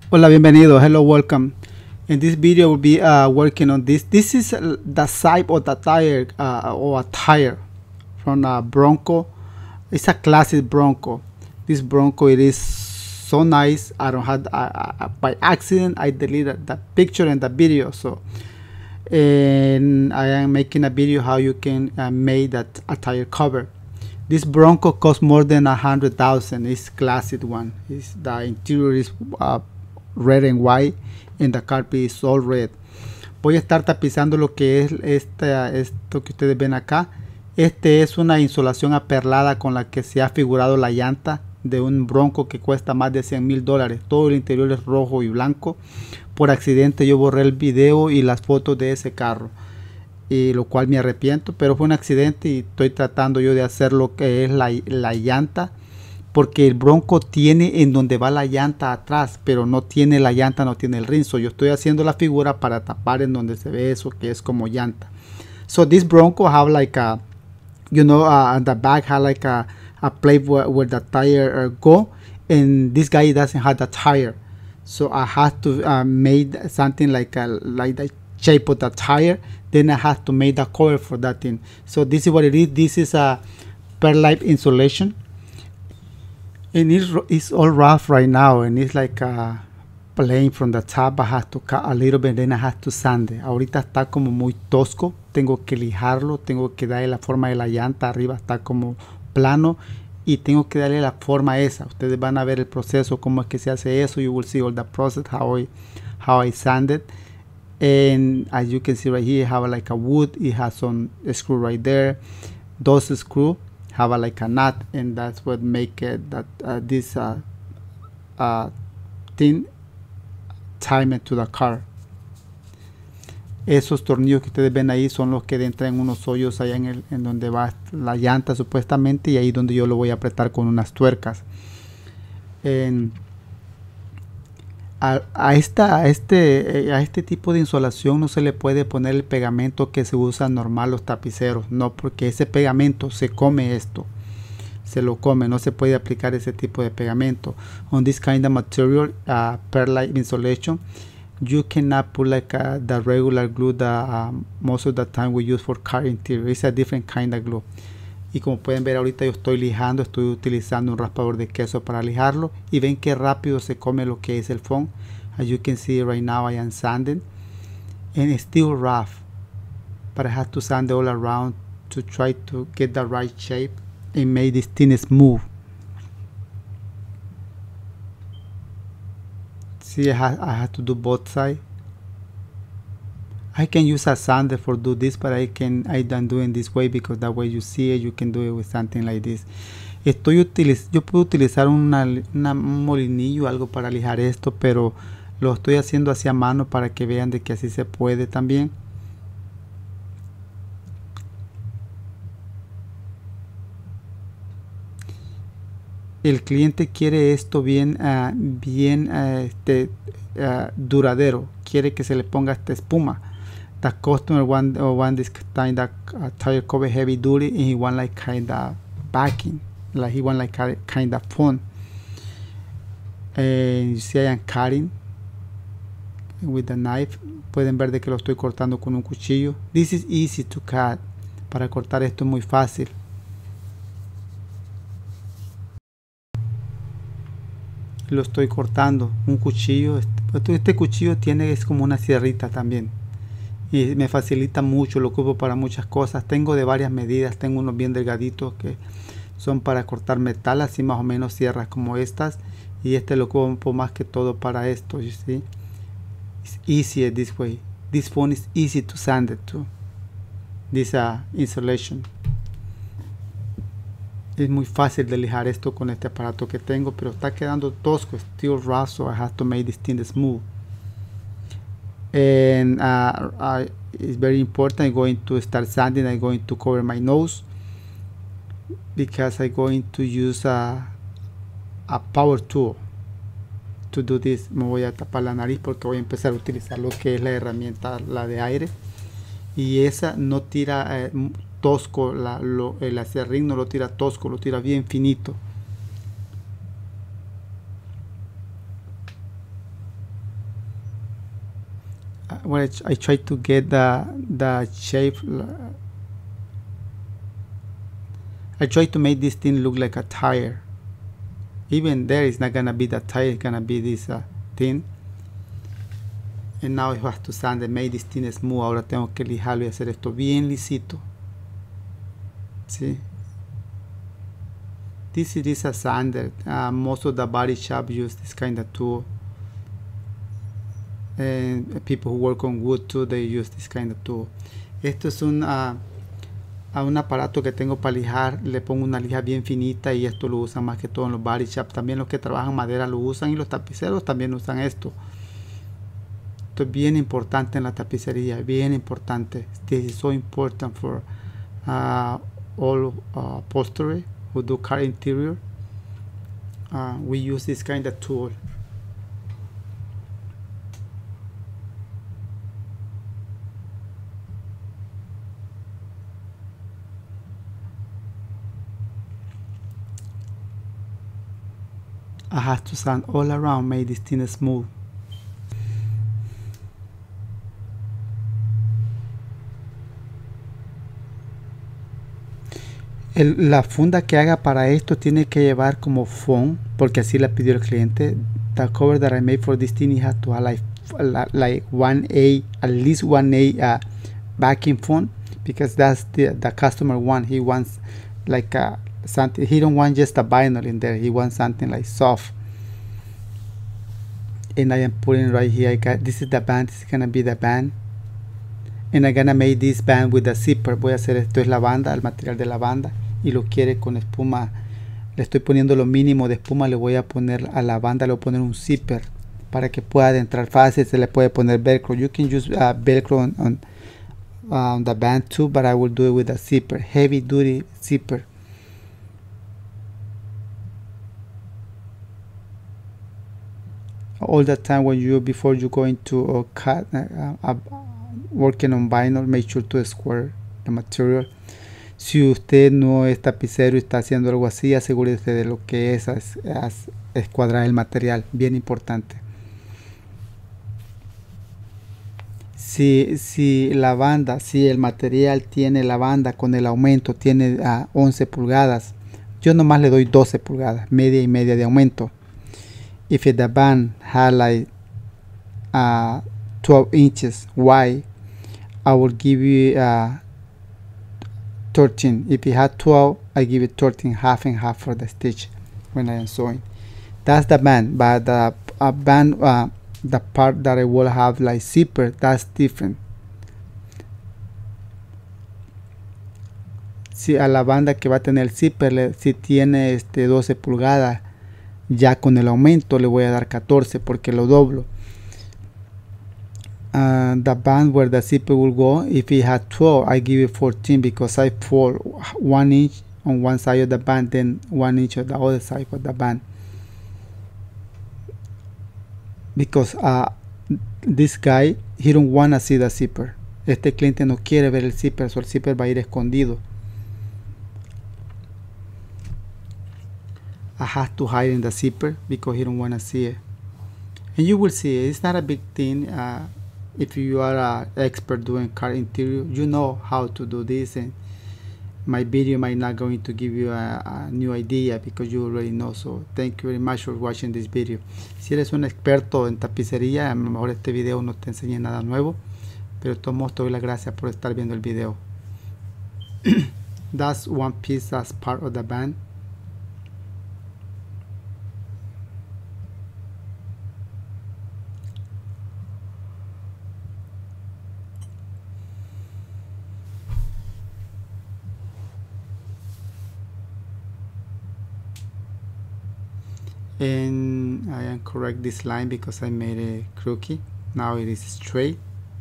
Hola, bienvenido. Hello, welcome. In this video, we'll be working on this. This is the side of the tire or a tire from a Bronco. It's a classic Bronco. This Bronco, it is so nice. I don't have by accident I deleted the picture and the video. So, and I am making a video how you can make that a tire cover. This Bronco costs more than 100,000. It's classic one. The interior is red and white and the carpet is all red. Voy a estar tapizando lo que es esto que ustedes ven acá. Este es una insolación aperlada con la que se ha figurado la llanta de un Bronco que cuesta más de $100,000. Todo el interior es rojo y blanco. Por accidente yo borré el video y las fotos de ese carro, y lo cual me arrepiento, pero fue un accidente y estoy tratando yo de hacer lo que es la llanta, porque el Bronco tiene en donde va la llanta atrás, pero no tiene la llanta, no tiene el rinzo. Yo estoy haciendo la figura para tapar en donde se ve eso que es como llanta. So this Bronco have like a, on the back have like a plate where the tire go, and this guy doesn't have the tire, so I have to make something like the shape of the tire. Then I have to make the cover for that thing. So this is what it is. This is a Perlite insulation, and it's all rough right now, and it's like plain from the top. I have to cut a little bit, then I have to sand it. Ahorita está como muy tosco, tengo que lijarlo, tengo que darle la forma de la llanta. Arriba está como plano y tengo que darle la forma esa. Ustedes van a ver el proceso, cómo es que se hace eso. You will see all the process, how I sand it. And as you can see right here, have like a wood. It has some screw right there. Those screw have like a nut, and that's what make it that this thing time it to the car. Esos tornillos que ustedes ven ahí son los que entran en unos hoyos allá en donde va la llanta supuestamente, y ahí donde yo lo voy a apretar con unas tuercas. A este tipo de insolación no se le puede poner el pegamento que se usa normal los tapiceros, no, porque ese pegamento se come esto, se lo come, no se puede aplicar ese tipo de pegamento. On this kind of material, Perlite insulation, you cannot put like the regular glue that most of the time we use for car interior. It's a different kind of glue. Y como pueden ver, ahorita yo estoy lijando, estoy utilizando un raspador de queso para lijarlo, y ven que rápido se come lo que es el foam. As you can see right now, I am sanding, and it's still rough, but I have to sand it all around to try to get the right shape and make this thing smooth. See, I have to do both sides. I can use a sander for do this, but I don't do it this way, because that way you see it, you can do it with something like this. Yo puedo utilizar un molinillo, algo para lijar esto, pero lo estoy haciendo hacia mano para que vean de que así se puede también. El cliente quiere esto bien duradero, quiere que se le ponga esta espuma. The customer want this kind of tire cover heavy duty, and he want like kind of backing, like he want like kind of fun. You see I am cutting with the knife. Pueden ver de que lo estoy cortando con un cuchillo. This is easy to cut. Para cortar esto es muy fácil. Lo estoy cortando un cuchillo. Este cuchillo es como una sierrita también, y me facilita mucho, lo ocupo para muchas cosas. Tengo de varias medidas, tengo unos bien delgaditos que son para cortar metal, así más o menos sierras como estas, y este lo ocupo más que todo para esto. You see, it's easier this way. This phone is easy to sand it too. This insulation. Es muy fácil de lijar esto con este aparato que tengo, pero está quedando tosco, still rough, so I have to make this thing smooth. And it's very important. I'm going to start sanding. I'm going to cover my nose, because I'm going to use a power tool to do this. Me voy a tapar la nariz porque voy a empezar a utilizar lo que es la herramienta, la de aire, y esa no tira tosco, el acerrín no lo tira tosco, lo tira bien finito. when I try to get the shape. I try to make this thing look like a tire. Even there, it's not gonna be the tire, it's gonna be this thing. And now I have to sand and make this thing smooth. Ahora tengo que lijarlo y hacer esto bien lisito. ¿Sí? This is a sander. Most of the body shop use this kind of tool. And people who work on wood too, they use this kind of tool. Esto es un aparato que tengo para lijar. Le pongo una lija bien finita y esto lo usan más que todo en los body shop. También los que trabajan madera lo usan y los tapiceros también usan esto. Esto es bien importante en la tapicería, bien importante. This is so important for all upholstery who do car interior. We use this kind of tool. I have to sand all around, make this thing smooth. La funda que haga para esto tiene que llevar como foam, porque así la pidió el cliente. The cover that I made for this thing, it has to have like 1A, at least 1A backing foam, because that's the customer want. He wants like something. He don't want just a vinyl in there. He wants something like soft. And I am putting right here. This is the band. This is gonna be the band. And I'm gonna make this band with a zipper. Voy a hacer esto es la banda, el material de la banda, y lo quiere con espuma. Le estoy poniendo lo mínimo de espuma. Le voy a poner a la banda, le voy a poner un zipper para que pueda adentrar fácil. Se le puede poner velcro. You can use velcro on the band too, but I will do it with a zipper, heavy duty zipper. All the time when before you go into cut working on vinyl, make sure to square the material. Si usted no es tapicero y está haciendo algo así, asegúrese de lo que es escuadrar el material, bien importante. Si la banda, si el material tiene la banda con el aumento, tiene 11 pulgadas, yo nomás le doy 12 pulgadas, media y media de aumento. If the band had like 12 inches wide, I will give you 13. If it had 12, I give it 13, half and half for the stitch when I am sewing. That's the band, but the band, the part that I will have like zipper, that's different. Si a la banda que va a tener el zipper, si tiene 12 pulgadas, ya con el aumento le voy a dar 14 porque lo doblo. The band where the zipper will go, if it had 12, I give it 14 because I fold 1 inch on one side of the band, then 1 inch on the other side of the band. Because this guy, he don't want to see the zipper. Este cliente no quiere ver el zipper, so el zipper va a ir escondido. I have to hide in the zipper because he don't want to see it. And you will see it. It's not a big thing. If you are an expert doing car interior, you know how to do this, and my video might not going to give you a new idea because you already know. So thank you very much for watching this video. Si eres un experto en tapicería, a lo mejor este video no te enseña nada nuevo, pero de todos modos te doy las gracias por estar viendo el video. That's one piece as part of the band. And I am correct this line because I made it crooked. Now it is straight.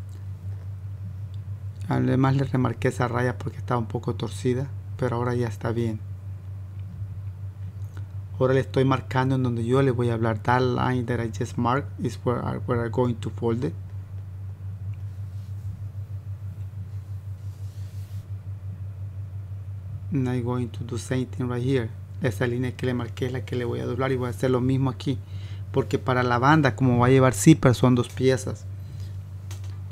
Además le remarqué esa raya porque estaba un poco torcida, pero ahora ya está bien. Ahora le estoy marcando en donde yo le voy a hablar. That line that I just marked is where I'm going to fold it. And I'm going to do same thing right here. Esa línea que le marqué es la que le voy a doblar y voy a hacer lo mismo aquí, porque para la banda, como va a llevar zipper, son dos piezas.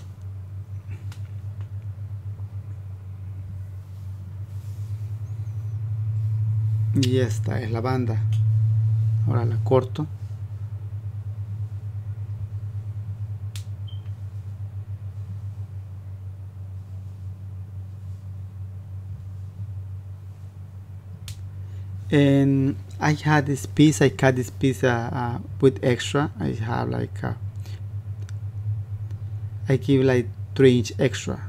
Y esta es la banda. Ahora la corto. And I had this piece, I cut this piece with extra. I have like I give like 3-inch extra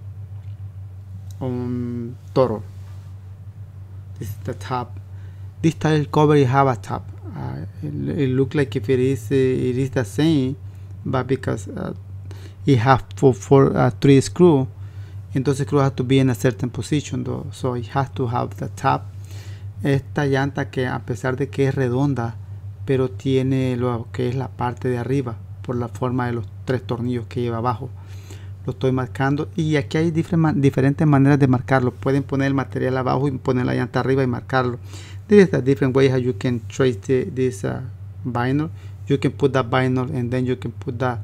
on total. This is the top. This tile cover it have a top. It look like if it is the same, but because it have for 3 screw, entonces screw has to be in a certain position though, so it has to have the top. Esta llanta que a pesar de que es redonda, pero tiene lo que es la parte de arriba por la forma de los 3 tornillos que lleva abajo. Lo estoy marcando y aquí hay diferentes maneras de marcarlo. Pueden poner el material abajo y poner la llanta arriba y marcarlo. There is a different way how you can trace this vinyl. You can put that vinyl and then you can put the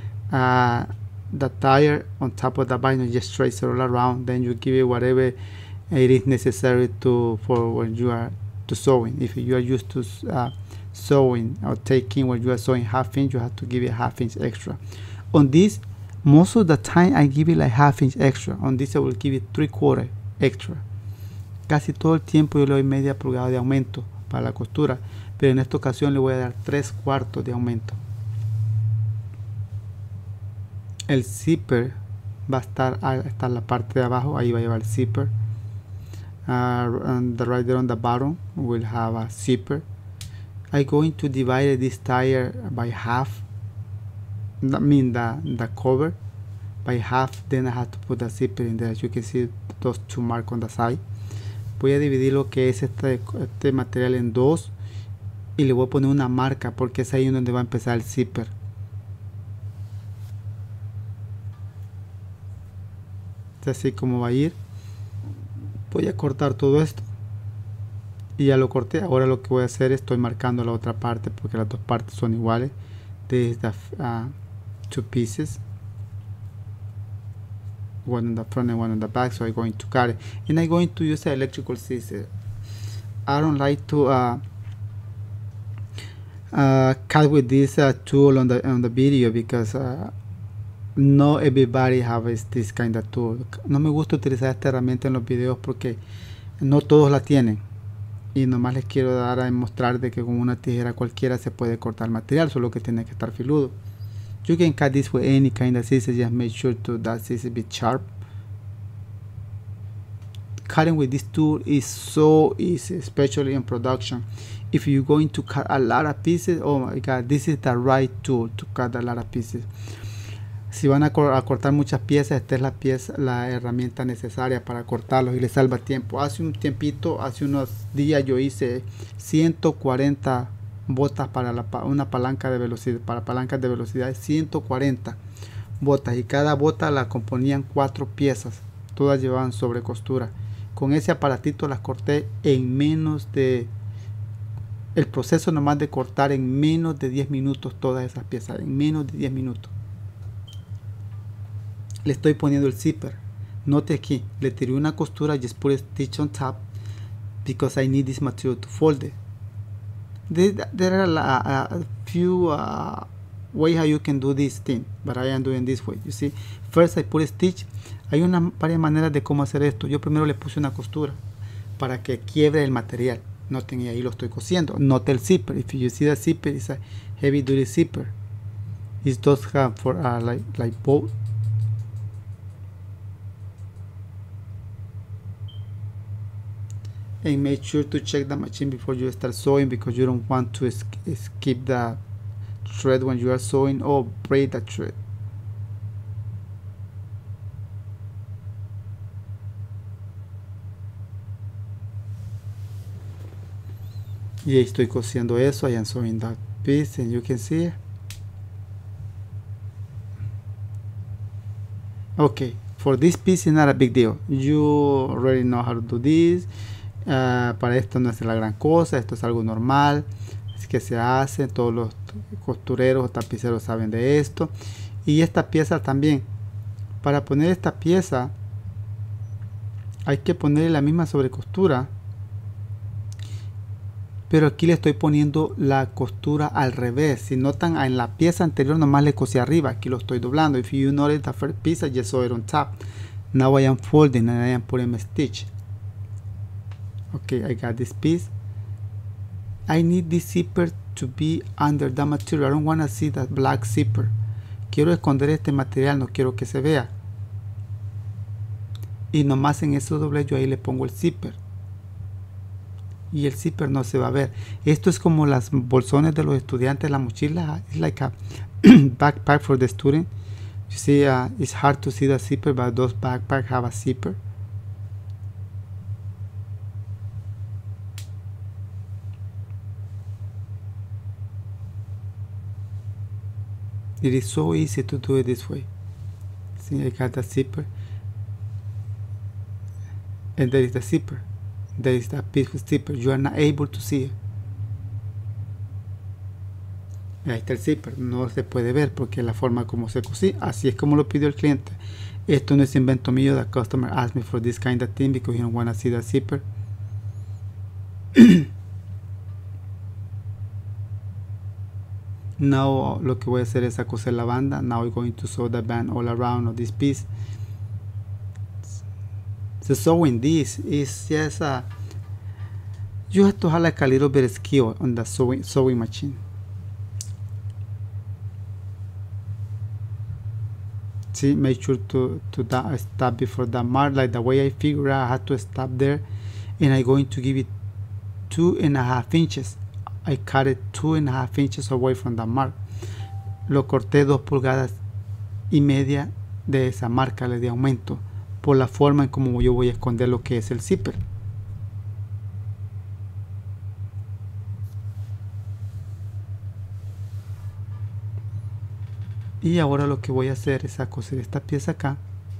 tire on top of the vinyl. Just trace it all around. Then you give it whatever it is necessary for when you are sewing. If you are used to sewing or taking when you are sewing 1/2 inch, you have to give it 1/2 inch extra. On this, most of the time I give it like 1/2 inch extra. On this I will give it 3/4 extra. Casi todo el tiempo yo le doy media pulgada de aumento para la costura, pero en esta ocasión le voy a dar 3/4 de aumento. El zipper va a estar hasta la parte de abajo, ahí va a llevar el zipper. And right there on the bottom will have a zipper. I'm going to divide this tire by half. That means the cover by half. Then I have to put the zipper in there. As you can see those 2 marks on the side. Voy a dividir lo que es este material en 2 y le voy a poner una marca porque es ahí donde va a empezar el zipper. Es así como va a ir. Voy a cortar todo esto y ya lo corté. Ahora lo que voy a hacer es estoy marcando la otra parte porque las dos partes son iguales. This is the 2 pieces, one on the front and one on the back, so I'm going to cut it and I'm going to use an electrical scissors. I don't like to cut with this tool on the video because no everybody has this kind of tool. No me gusta utilizar esta herramienta en los videos porque no todos la tienen y nomás les quiero dar a mostrar de que con una tijera cualquiera se puede cortar material, solo que tiene que estar filudo. You can cut this with any kind of scissors, just make sure that scissors be sharp. Cutting with this tool is so easy, especially in production. If you're going to cut a lot of pieces, oh my god, this is the right tool to cut a lot of pieces. Si van a cortar muchas piezas, esta es la herramienta necesaria para cortarlos y les salva tiempo. Hace un tiempito, hace unos días yo hice 140 botas para una palanca de velocidad, para palancas de velocidad, 140 botas y cada bota la componían 4 piezas, todas llevaban sobre costura. Con ese aparatito las corté en menos de, el proceso nomás de cortar en menos de 10 minutos todas esas piezas, en menos de 10 minutos. Le estoy poniendo el zipper. Note aquí, le tiré una costura, just put a stitch on top because I need this material to fold it. There are a few ways how you can do this thing, but I am doing this way. You see, first I put a stitch. Hay varias maneras de cómo hacer esto. Yo primero le puse una costura para que quiebre el material. Noten, y ahí lo estoy cosiendo. Note el zipper. If you see the zipper, it's a heavy duty zipper. It does have for like both. And make sure to check the machine before you start sewing because you don't want to skip the thread when you are sewing or break the thread. Y estoy cosiendo eso. I am sewing that piece and you can see it. Okay, for this piece it's not a big deal. You already know how to do this. Para esto no es la gran cosa, esto es algo normal, así que se hace, todos los costureros o tapiceros saben de esto. Y esta pieza también, para poner esta pieza hay que ponerle la misma sobrecostura pero aquí le estoy poniendo la costura al revés. Si notan, en la pieza anterior nomás le cosí arriba, aquí lo estoy doblando. If you notice the first piece, I just saw it on top. Now I am folding and I am putting a stitch. Okay, I got this piece. I need this zipper to be under the material. I don't want to see that black zipper. Quiero esconder este material, no quiero que se vea. Y nomás en ese doble yo ahí le pongo el zipper. Y el zipper no se va a ver. Esto es como las bolsones de los estudiantes, la mochila. It's like a backpack for the student. You see, it's hard to see the zipper, but those backpacks have a zipper. It is so easy to do it this way. See, I got the zipper. And there is the zipper. There is the piece with zipper. You are not able to see it. Ahí está el zipper. No se puede ver porque la forma como se cosí. Así es como lo pidió el cliente. Esto no es invento mío. The customer asked me for this kind of thing because he don't want to see the zipper. Now lo que voy a hacer es a coser la banda. Now I'm going to sew the band all around of this piece. So sewing this is just you have to have like a little bit of skill on the sewing machine. See, make sure to stop before the mark, like the way I figure out I had to stop there, and I'm going to give it 2.5 inches. I cut it 2.5 inches away from the mark. Lo corté 2 pulgadas y media de esa marca, le di aumento por la forma en como yo voy a esconder lo que es el zipper. Y ahora lo que voy a hacer es a coser esta pieza acá.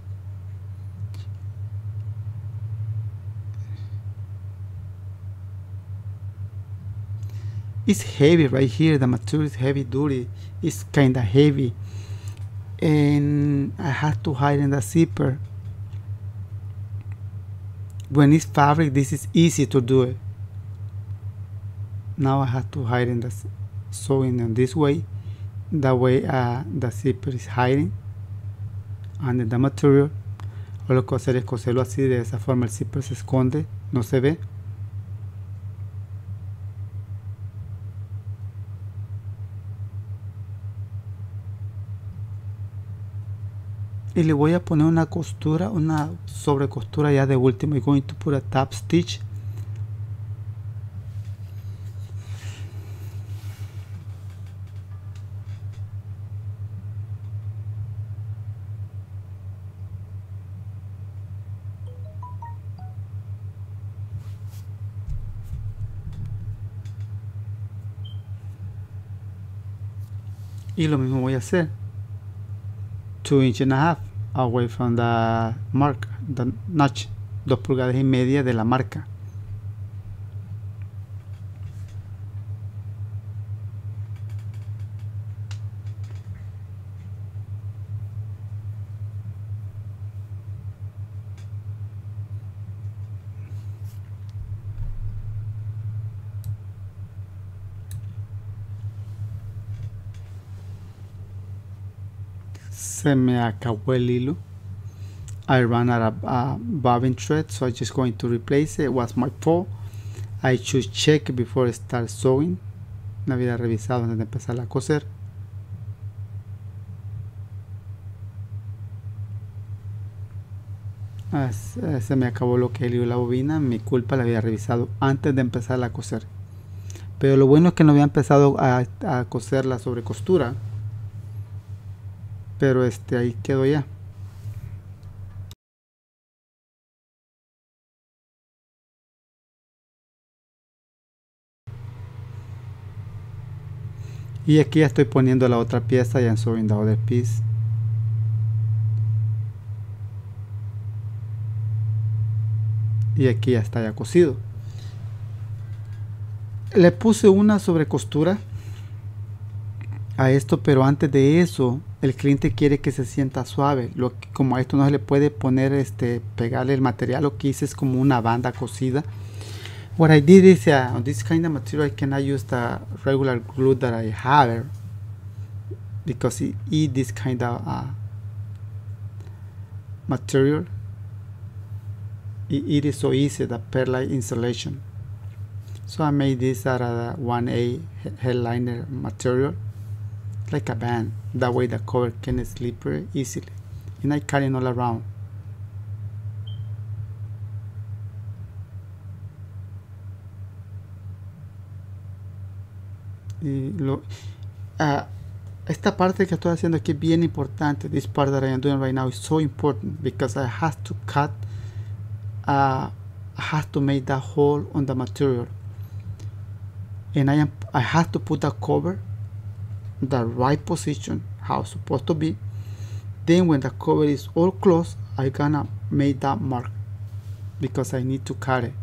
It's heavy right here. The material is heavy duty. It's kind of heavy, and I have to hide in the zipper. When it's fabric, this is easy to do it. Now I have to hide in the sewing in this way. That way the zipper is hiding under the material. O lo que voy a hacer es coserlo así, de esa forma el zipper se esconde, no se ve. Y le voy a poner una costura, una sobrecostura ya de último. I'm going to put a top stitch. Y lo mismo voy a hacer. 2.5 inches away from the mark, the notch, 2 pulgadas y media de la marca. Se me acabó el hilo. I ran out of bobbin thread, so I'm just going to replace it. It was my fault. I should check before I start sewing. No había revisado antes de empezar a coser. Se me acabó lo que es el hilo de la bobina. Mi culpa, la había revisado antes de empezar a coser. Pero lo bueno es que no había empezado a coser la sobrecostura. Pero ahí quedó ya. Y aquí ya estoy poniendo la otra pieza, ya en sewing the other piece. Y aquí ya está ya cosido. Le puse una sobrecostura a esto, pero antes de eso el cliente quiere que se sienta suave. Como a esto no se le puede poner pegarle el material, lo que hice es como una banda cosida What I did is on this kind of material I cannot use the regular glue that I have because it this kind of material. It is so easy, the perlite insulation. So I made this out of 1A headliner material, like a band. That way the cover can slip easily, and I carry it all around. Esta parte que estoy haciendo aquí es bien importante. This part that I am doing right now is so important because I have to cut, I have to make that hole on the material, and I have to put the cover in the right position, how it's supposed to be. Then when the cover is all closed, I gonna make that mark because I need to cut it.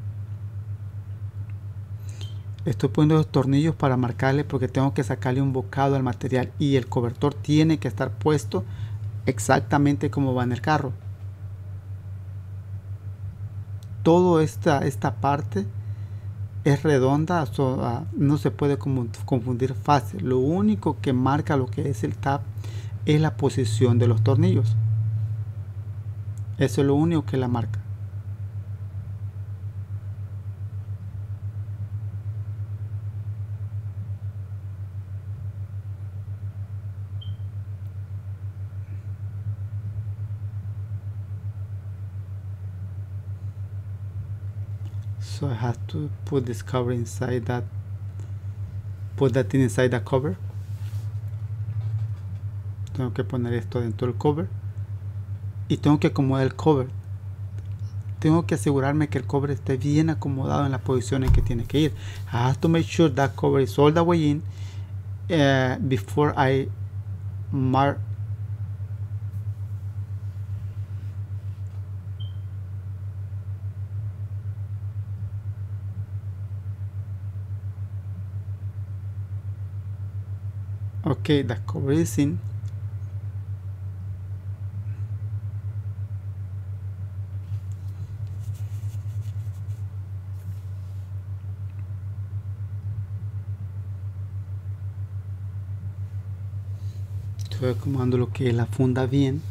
Estoy poniendo los tornillos para marcarle porque tengo que sacarle un bocado al material y el cobertor tiene que estar puesto exactamente como va en el carro. Toda esta parte es redonda, no se puede confundir fácil. Lo único que marca lo que es el tab es la posición de los tornillos. Eso es lo único que la marca. So I have to put this cover inside that, put that thing inside the cover. Tengo que poner esto dentro del cover y tengo que acomodar el cover. Tengo que asegurarme que el cover esté bien acomodado en la posición en que tiene que ir. I have to make sure that cover is all the way in before I mark. Okay, the cover is in. Estoy acomodando lo que es la funda bien.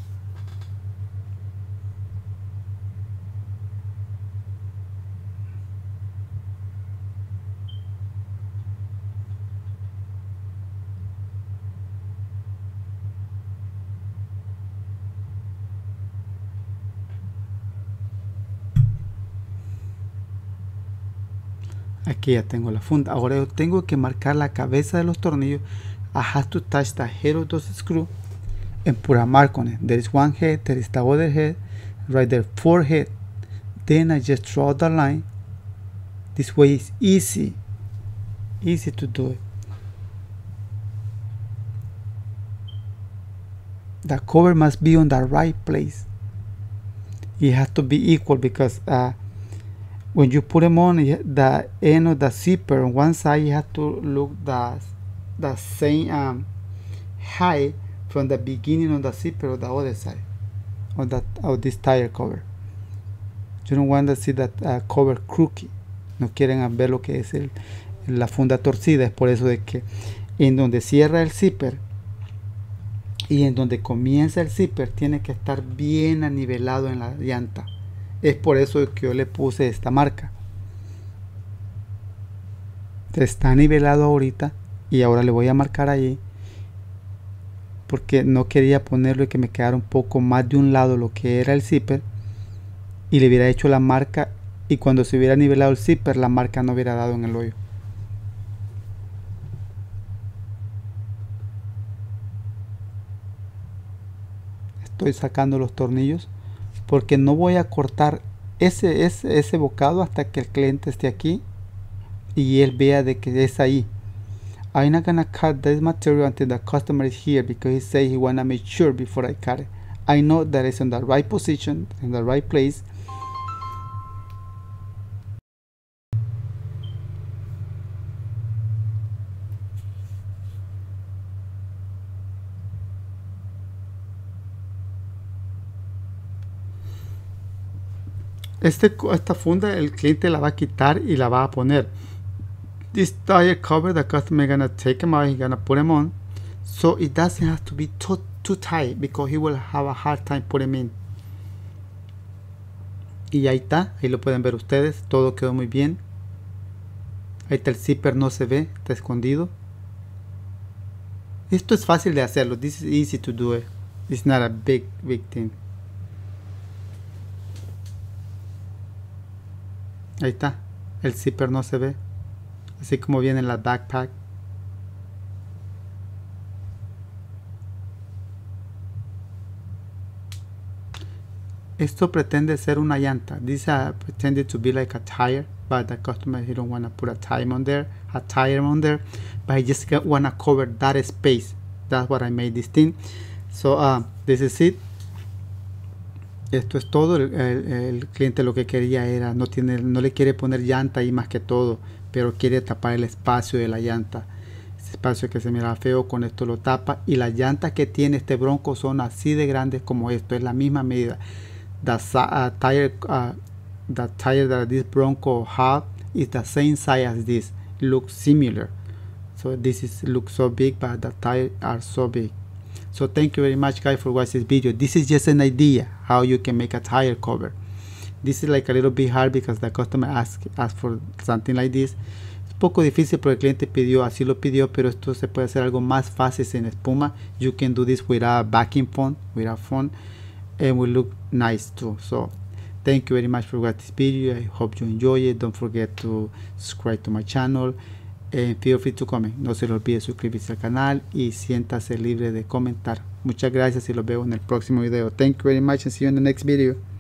Aquí ya tengo la funda. Ahora yo tengo que marcar la cabeza de los tornillos. I have to touch the head of those screws and put a mark on it. There is one head, there is the other head, right there, 4 head. Then I just draw the line. This way is easy to do it. The cover must be on the right place. It has to be equal because when you put them on, the end of the zipper on one side, you have to look the same height from the beginning of the zipper on the other side of this tire cover. You don't want to see that cover crooked. No quieren ver lo que es la funda torcida. Es por eso de que en donde cierra el zipper y en donde comienza el zipper tiene que estar bien anivelado en la llanta. Es por eso que yo le puse esta marca. Está nivelado ahorita y ahora le voy a marcar allí porque no quería ponerlo y que me quedara un poco más de un lado lo que era el zipper y le hubiera hecho la marca, y cuando se hubiera nivelado el zipper la marca no hubiera dado en el hoyo. Estoy sacando los tornillos porque no voy a cortar ese bocado hasta que el cliente esté aquí y él vea de que es ahí. I'm not gonna cut this material until the customer is here because he said he wanna make sure before I cut it. I know that it's in the right position, in the right place. esta funda el cliente la va a quitar y la va a poner. This tire cover, the customer gonna take them out, he's gonna put them on, so it doesn't have to be too tight because he will have a hard time putting them in. Y ahí está, ahí lo pueden ver ustedes, todo quedó muy bien. Ahí está el zipper, no se ve, está escondido. Esto es fácil de hacerlo, this is easy to do it. It's not a big thing. Ahí está, el zipper no se ve, así como viene en la backpack. Esto pretende ser una llanta. This pretended to be like a tire, but the customer, he don't want to put a tire on there, but he just want to cover that space. That's what I made this thing. So this is it. Esto es todo. El cliente lo que quería era, no le quiere poner llanta ahí más que todo, pero quiere tapar el espacio de la llanta. Ese espacio que se mira feo, con esto lo tapa. Y las llantas que tiene este Bronco son así de grandes como esto, es la misma medida. The tire that this Bronco have is the same size as this. It looks similar. So this looks so big, but the tires are so big. So thank you very much, guys, for watching this video. This is just an idea how you can make a tire cover. This is like a little bit hard because the customer asked for something like this. Es poco difícil porque el cliente pidió, así lo pidió, pero esto se puede hacer algo más fácil sin espuma. You can do this with a backing phone, and will look nice too. So thank you very much for watching this video. I hope you enjoy it. Don't forget to subscribe to my channel and feel free to comment. No se le olvide suscribirse al canal y siéntase libre de comentar. Muchas gracias y los veo en el próximo video. Thank you very much and see you in the next video.